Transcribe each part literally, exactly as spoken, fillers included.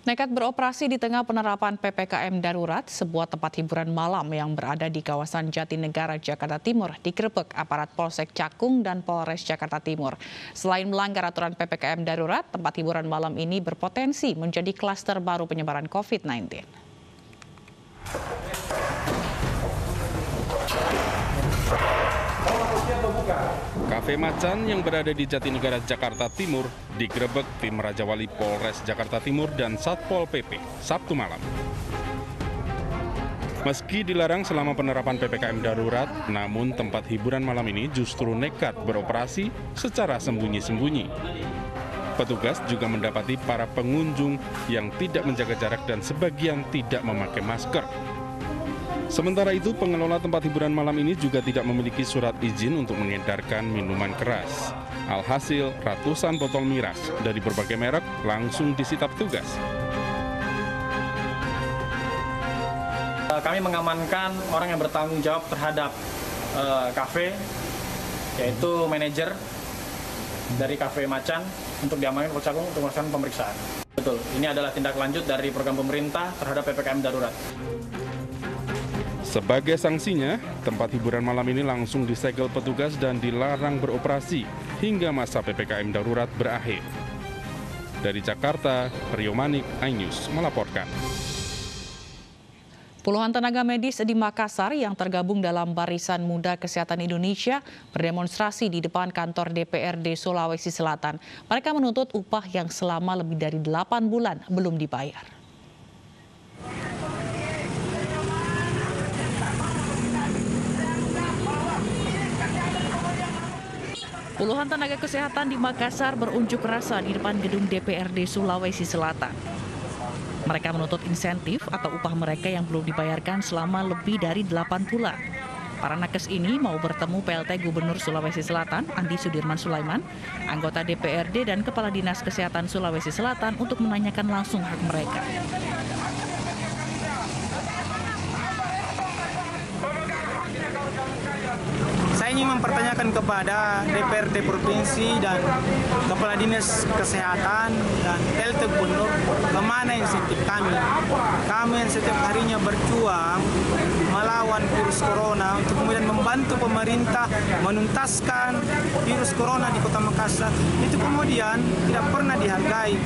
Nekat beroperasi di tengah penerapan P P K M darurat, sebuah tempat hiburan malam yang berada di kawasan Jatinegara, Jakarta Timur digerebek aparat Polsek Cakung dan Polres Jakarta Timur. Selain melanggar aturan P P K M darurat, tempat hiburan malam ini berpotensi menjadi klaster baru penyebaran COVID sembilan belas. Kafe Macan yang berada di Jatinegara, Jakarta Timur digerebek tim Raja Wali Polres Jakarta Timur dan Satpol P P Sabtu malam. Meski dilarang selama penerapan P P K M darurat, namun tempat hiburan malam ini justru nekat beroperasi secara sembunyi-sembunyi. Petugas juga mendapati para pengunjung yang tidak menjaga jarak dan sebagian tidak memakai masker. Sementara itu, pengelola tempat hiburan malam ini juga tidak memiliki surat izin untuk mengedarkan minuman keras. Alhasil, ratusan botol miras dari berbagai merek langsung disita petugas. Kami mengamankan orang yang bertanggung jawab terhadap uh, kafe, yaitu manajer dari Kafe Macan, untuk diamankan Polsek Cakung untuk melakukan pemeriksaan. Betul, ini adalah tindak lanjut dari program pemerintah terhadap P P K M darurat. Sebagai sanksinya, tempat hiburan malam ini langsung disegel petugas dan dilarang beroperasi hingga masa P P K M darurat berakhir. Dari Jakarta, Rio Manik, iNews melaporkan. Puluhan tenaga medis di Makassar yang tergabung dalam Barisan Muda Kesehatan Indonesia berdemonstrasi di depan kantor D P R D Sulawesi Selatan. Mereka menuntut upah yang selama lebih dari delapan bulan belum dibayar. Puluhan tenaga kesehatan di Makassar berunjuk rasa di depan gedung D P R D Sulawesi Selatan. Mereka menuntut insentif atau upah mereka yang belum dibayarkan selama lebih dari delapan bulan. Para nakes ini mau bertemu P L T Gubernur Sulawesi Selatan, Andi Sudirman Sulaiman, anggota D P R D dan Kepala Dinas Kesehatan Sulawesi Selatan untuk menanyakan langsung hak mereka. Saya ingin mempertanyakan kepada D P R D Provinsi dan Kepala Dinas Kesehatan dan P L T Gubernur, kemana insentif kami? Kami yang setiap harinya berjuang melawan virus corona untuk kemudian membantu pemerintah menuntaskan virus corona di Kota Makassar, itu kemudian tidak pernah dihargai.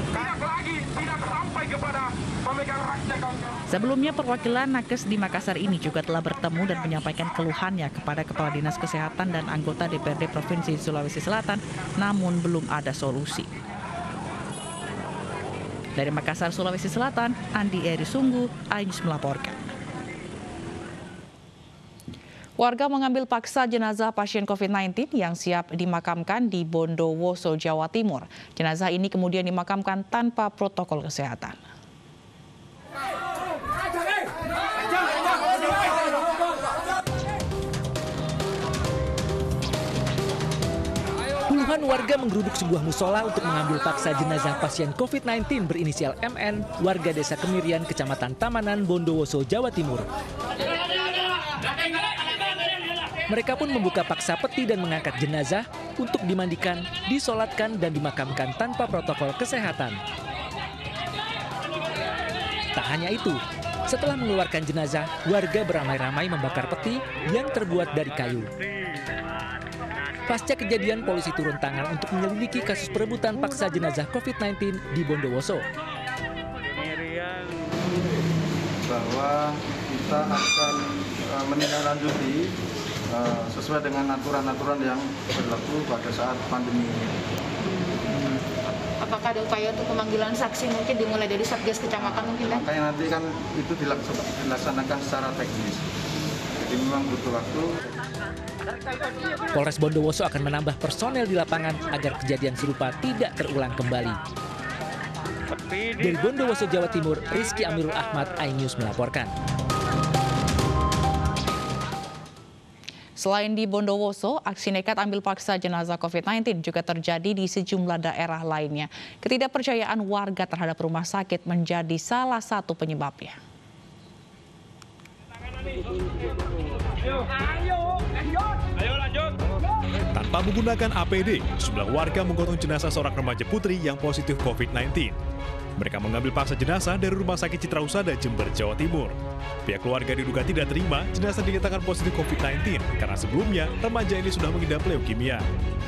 Sebelumnya, perwakilan nakes di Makassar ini juga telah bertemu dan menyampaikan keluhannya kepada Kepala Dinas Kesehatan dan anggota D P R D Provinsi Sulawesi Selatan, namun belum ada solusi. Dari Makassar, Sulawesi Selatan, Andi Eri Sunggu, iNews melaporkan. Warga mengambil paksa jenazah pasien COVID sembilan belas yang siap dimakamkan di Bondowoso, Jawa Timur. Jenazah ini kemudian dimakamkan tanpa protokol kesehatan. Puluhan warga menggeruduk sebuah musola untuk mengambil paksa jenazah pasien COVID sembilan belas berinisial M N, warga Desa Kemirian, Kecamatan Tamanan, Bondowoso, Jawa Timur. Mereka pun membuka paksa peti dan mengangkat jenazah untuk dimandikan, disolatkan, dan dimakamkan tanpa protokol kesehatan. Tak hanya itu, setelah mengeluarkan jenazah, warga beramai-ramai membakar peti yang terbuat dari kayu. Pasca kejadian, polisi turun tangan untuk menyelidiki kasus perebutan paksa jenazah COVID sembilan belas di Bondowoso. Bahwa kita akan uh, menindaklanjuti uh, sesuai dengan aturan-aturan yang berlaku pada saat pandemi ini. Apakah ada upaya untuk pemanggilan saksi mungkin dimulai dari Satgas Kecamatan mungkin? Makanya nanti kan itu dilaksanakan secara teknis. Jadi memang butuh waktu. Polres Bondowoso akan menambah personel di lapangan agar kejadian serupa tidak terulang kembali. Dari Bondowoso, Jawa Timur, Rizky Amirul Ahmad, iNews melaporkan. Selain di Bondowoso, aksi nekat ambil paksa jenazah COVID sembilan belas juga terjadi di sejumlah daerah lainnya. Ketidakpercayaan warga terhadap rumah sakit menjadi salah satu penyebabnya. Tanpa menggunakan A P D, sejumlah warga menggotong jenazah seorang remaja putri yang positif COVID sembilan belas. Mereka mengambil paksa jenazah dari Rumah Sakit Citra Husada, Jember, Jawa Timur. Pihak keluarga diduga tidak terima jenazah dinyatakan positif covid sembilan belas karena sebelumnya remaja ini sudah mengidap leukemia.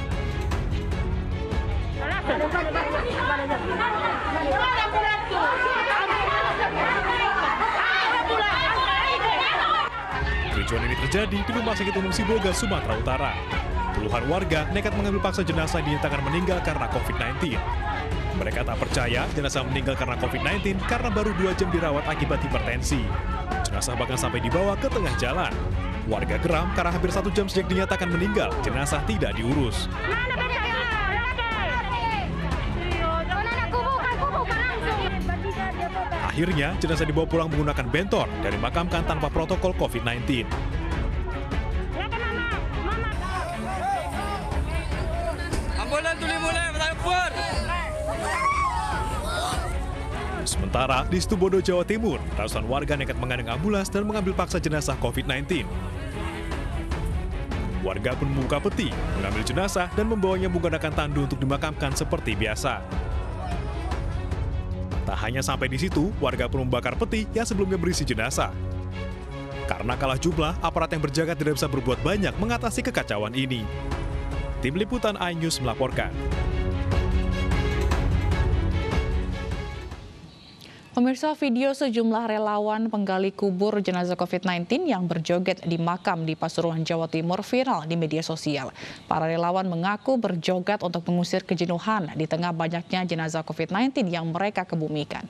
Kericuan ini terjadi di Rumah Sakit Umum Sibolga, Sumatera Utara. Puluhan warga nekat mengambil paksa jenazah dinyatakan meninggal karena covid sembilan belas. Mereka tak percaya jenazah meninggal karena covid sembilan belas karena baru dua jam dirawat akibat hipertensi. Jenazah bahkan sampai dibawa ke tengah jalan. Warga geram karena hampir satu jam sejak dinyatakan meninggal, jenazah tidak diurus. Akhirnya, jenazah dibawa pulang menggunakan bentor dan dimakamkan tanpa protokol covid sembilan belas. Sementara di Situbondo, Jawa Timur, ratusan warga nekat mengandeng ambulans dan mengambil paksa jenazah covid sembilan belas. Warga pun membuka peti, mengambil jenazah dan membawanya menggunakan tandu untuk dimakamkan seperti biasa. Tak hanya sampai di situ, warga pun membakar peti yang sebelumnya berisi jenazah. Karena kalah jumlah, aparat yang berjaga tidak bisa berbuat banyak mengatasi kekacauan ini. Tim Liputan iNews melaporkan. Pemirsa, video sejumlah relawan penggali kubur jenazah covid sembilan belas yang berjoget di makam di Pasuruan, Jawa Timur viral di media sosial. Para relawan mengaku berjoget untuk mengusir kejenuhan di tengah banyaknya jenazah covid sembilan belas yang mereka kebumikan.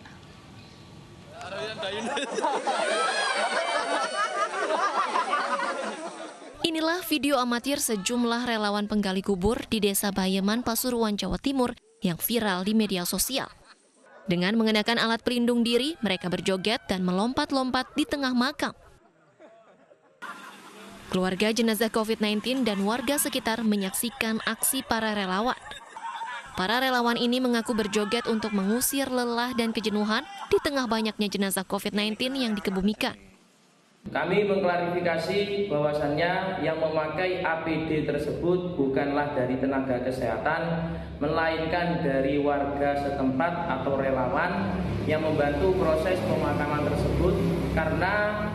Inilah video amatir sejumlah relawan penggali kubur di Desa Bayeman, Pasuruan, Jawa Timur yang viral di media sosial. Dengan mengenakan alat pelindung diri, mereka berjoget dan melompat-lompat di tengah makam. Keluarga jenazah covid sembilan belas dan warga sekitar menyaksikan aksi para relawan. Para relawan ini mengaku berjoget untuk mengusir lelah dan kejenuhan di tengah banyaknya jenazah covid sembilan belas yang dikebumikan. Kami mengklarifikasi bahwasannya yang memakai A P D tersebut bukanlah dari tenaga kesehatan, melainkan dari warga setempat atau relawan yang membantu proses pemakaman tersebut karena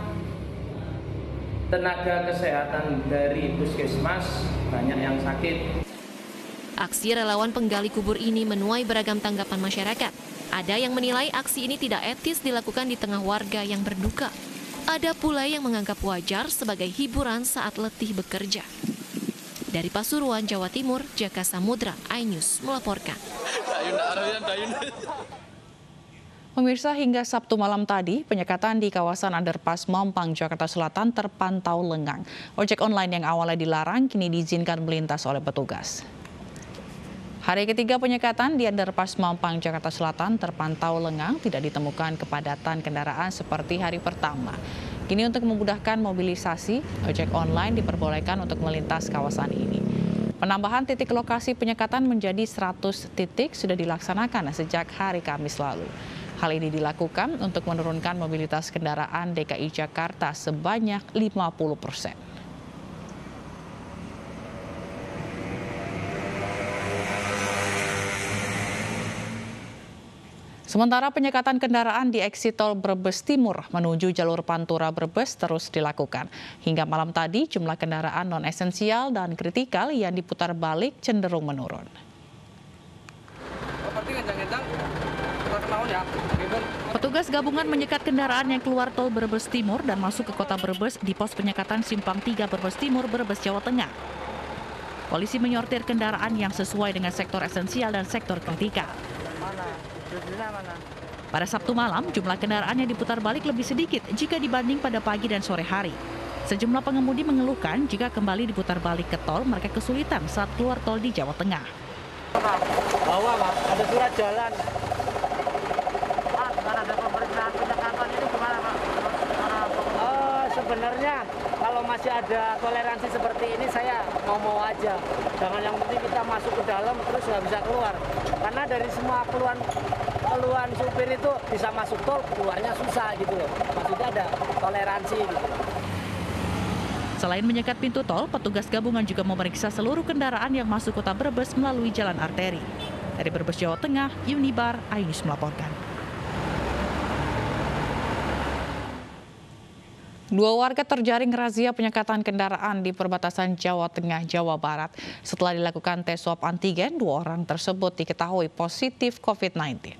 tenaga kesehatan dari puskesmas banyak yang sakit. Aksi relawan penggali kubur ini menuai beragam tanggapan masyarakat. Ada yang menilai aksi ini tidak etis dilakukan di tengah warga yang berduka. Ada pula yang menganggap wajar sebagai hiburan saat letih bekerja. Dari Pasuruan, Jawa Timur, Jaka Samudra, iNews melaporkan. Pemirsa, hingga Sabtu malam tadi, penyekatan di kawasan underpass Mampang, Jakarta Selatan terpantau lengang. Ojek online yang awalnya dilarang kini diizinkan melintas oleh petugas. Hari ketiga penyekatan di underpass Mampang, Jakarta Selatan terpantau lengang, tidak ditemukan kepadatan kendaraan seperti hari pertama. Kini untuk memudahkan mobilisasi, ojek online diperbolehkan untuk melintas kawasan ini. Penambahan titik lokasi penyekatan menjadi seratus titik sudah dilaksanakan sejak hari Kamis lalu. Hal ini dilakukan untuk menurunkan mobilitas kendaraan D K I Jakarta sebanyak lima puluh persen. Sementara penyekatan kendaraan di eksit tol Brebes Timur menuju jalur Pantura Brebes terus dilakukan. Hingga malam tadi jumlah kendaraan non-esensial dan kritikal yang diputar balik cenderung menurun. Petugas gabungan menyekat kendaraan yang keluar tol Brebes Timur dan masuk ke kota Brebes di pos penyekatan Simpang tiga Brebes Timur, Brebes, Jawa Tengah. Polisi menyortir kendaraan yang sesuai dengan sektor esensial dan sektor kritikal. Pada Sabtu malam, jumlah kendaraan yang diputar balik lebih sedikit jika dibanding pada pagi dan sore hari. Sejumlah pengemudi mengeluhkan jika kembali diputar balik ke tol, mereka kesulitan saat keluar tol di Jawa Tengah. Bawa, Pak, ada surat jalan. Pak, dengan ada pemeriksaan penyekatan ini gimana, Pak? Uh, sebenarnya kalau masih ada toleransi seperti ini, saya mau-mau aja. Jangan yang penting kita masuk ke dalam terus nggak bisa keluar. Karena dari semua keluhan keluhan supir itu bisa masuk tol, keluarnya susah gitu loh. Maksudnya ada toleransi gitu. Selain menyekat pintu tol, petugas gabungan juga memeriksa seluruh kendaraan yang masuk kota Brebes melalui jalan arteri. Dari Brebes, Jawa Tengah, Yunibar, iNews melaporkan. Dua warga terjaring razia penyekatan kendaraan di perbatasan Jawa Tengah, Jawa Barat. Setelah dilakukan tes swab antigen, dua orang tersebut diketahui positif COVID sembilan belas.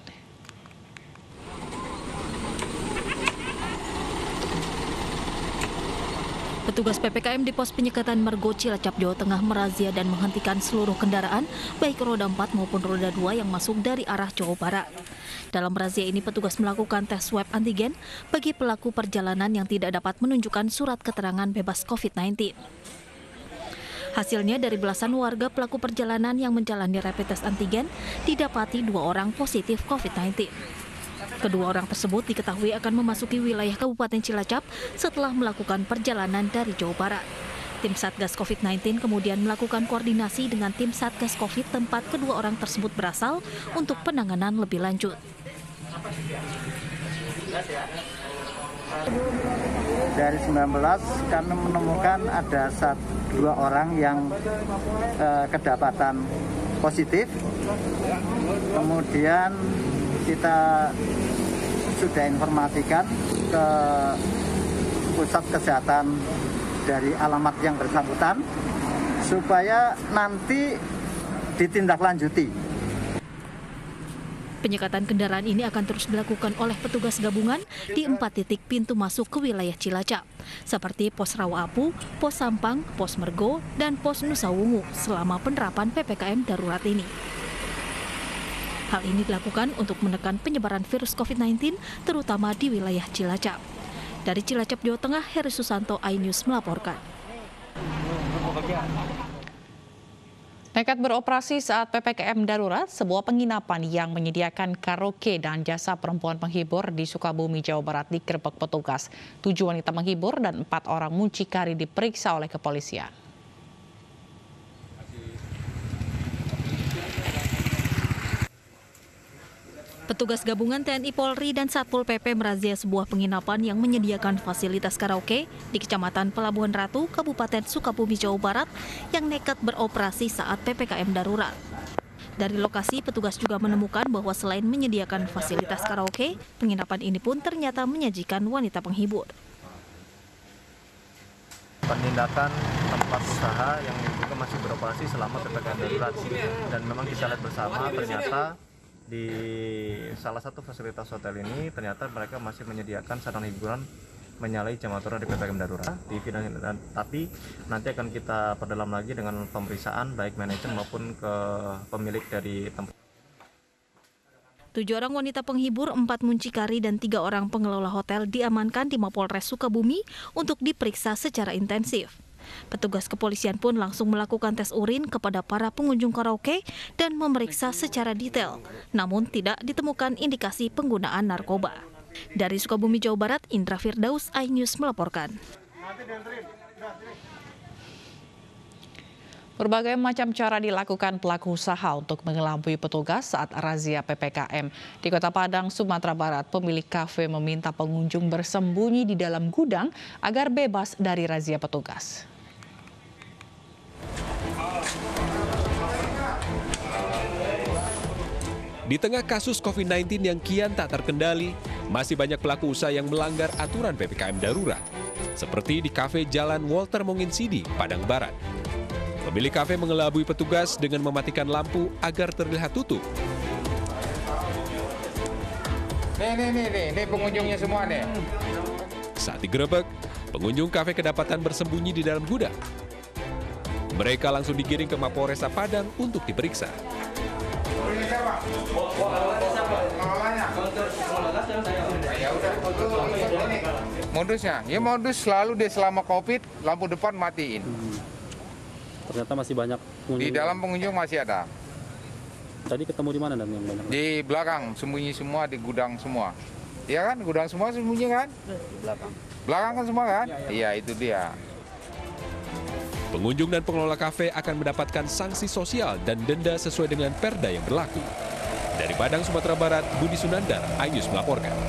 Petugas P P K M di pos penyekatan Mergo Cilacap, Jawa Tengah merazia dan menghentikan seluruh kendaraan, baik roda empat maupun roda dua yang masuk dari arah Jawa Barat. Dalam razia ini, petugas melakukan tes swab antigen bagi pelaku perjalanan yang tidak dapat menunjukkan surat keterangan bebas COVID sembilan belas. Hasilnya dari belasan warga pelaku perjalanan yang menjalani rapid test antigen, didapati dua orang positif COVID sembilan belas. Kedua orang tersebut diketahui akan memasuki wilayah Kabupaten Cilacap setelah melakukan perjalanan dari Jawa Barat. Tim Satgas COVID sembilan belas kemudian melakukan koordinasi dengan tim Satgas COVID tempat kedua orang tersebut berasal untuk penanganan lebih lanjut. Dari sembilan belas kami menemukan ada satu, dua orang yang eh, kedapatan positif. Kemudian kita sudah informasikan ke pusat kesehatan dari alamat yang bersangkutan supaya nanti ditindaklanjuti. Penyekatan kendaraan ini akan terus dilakukan oleh petugas gabungan di empat titik pintu masuk ke wilayah Cilacap, seperti Pos Rawa-Apu, Pos Sampang, Pos Mergo, dan Pos Nusa Wungu selama penerapan P P K M darurat ini. Hal ini dilakukan untuk menekan penyebaran virus COVID sembilan belas, terutama di wilayah Cilacap. Dari Cilacap, Jawa Tengah, Heri Susanto, iNews melaporkan. Nekat beroperasi saat P P K M darurat, sebuah penginapan yang menyediakan karaoke dan jasa perempuan penghibur di Sukabumi, Jawa Barat digerebek petugas. Tujuh wanita menghibur dan empat orang muncikari diperiksa oleh kepolisian. Petugas gabungan T N I Polri dan Satpol P P merazia sebuah penginapan yang menyediakan fasilitas karaoke di Kecamatan Pelabuhan Ratu, Kabupaten Sukabumi, Jawa Barat yang nekat beroperasi saat P P K M darurat. Dari lokasi, petugas juga menemukan bahwa selain menyediakan fasilitas karaoke, penginapan ini pun ternyata menyajikan wanita penghibur. Penindakan tempat usaha yang juga masih beroperasi selama P P K M darurat, dan memang kita lihat bersama ternyata di salah satu fasilitas hotel ini ternyata mereka masih menyediakan sarana hiburan menyalahi jam aturan di P P K M darurat T V dan, dan tapi nanti akan kita perdalam lagi dengan pemeriksaan baik manajer maupun ke pemilik dari tempat. Tujuh orang wanita penghibur, empat muncikari dan tiga orang pengelola hotel diamankan di Mapolres Sukabumi untuk diperiksa secara intensif. Petugas kepolisian pun langsung melakukan tes urin kepada para pengunjung karaoke dan memeriksa secara detail, namun tidak ditemukan indikasi penggunaan narkoba. Dari Sukabumi, Jawa Barat, Indra Firdaus, iNews melaporkan. Berbagai macam cara dilakukan pelaku usaha untuk mengelabui petugas saat razia P P K M. Di Kota Padang, Sumatera Barat, pemilik kafe meminta pengunjung bersembunyi di dalam gudang agar bebas dari razia petugas. Di tengah kasus COVID sembilan belas yang kian tak terkendali, masih banyak pelaku usaha yang melanggar aturan P P K M darurat. Seperti di kafe Jalan Walter Monginsidi, Padang Barat. Pemilik kafe mengelabui petugas dengan mematikan lampu agar terlihat tutup. Nih, nih, nih, nih, nih pengunjungnya semua nih. Saat digerebek, pengunjung kafe kedapatan bersembunyi di dalam gudang. Mereka langsung digiring ke Mapolresta Padang untuk diperiksa. Modusnya, ya modus selalu dia selama COVID, lampu depan matiin. Hmm. Ternyata masih banyak pengunjung. Di dalam pengunjung masih ada. Tadi ketemu di mana dan yang banyak? Di belakang, sembunyi semua di gudang semua. Iya kan, gudang semua sembunyi kan? Di belakang. Belakang kan semua kan? Iya, itu dia. Pengunjung dan pengelola kafe akan mendapatkan sanksi sosial dan denda sesuai dengan perda yang berlaku. Dari Padang, Sumatera Barat, Budi Sunandar, iNews melaporkan.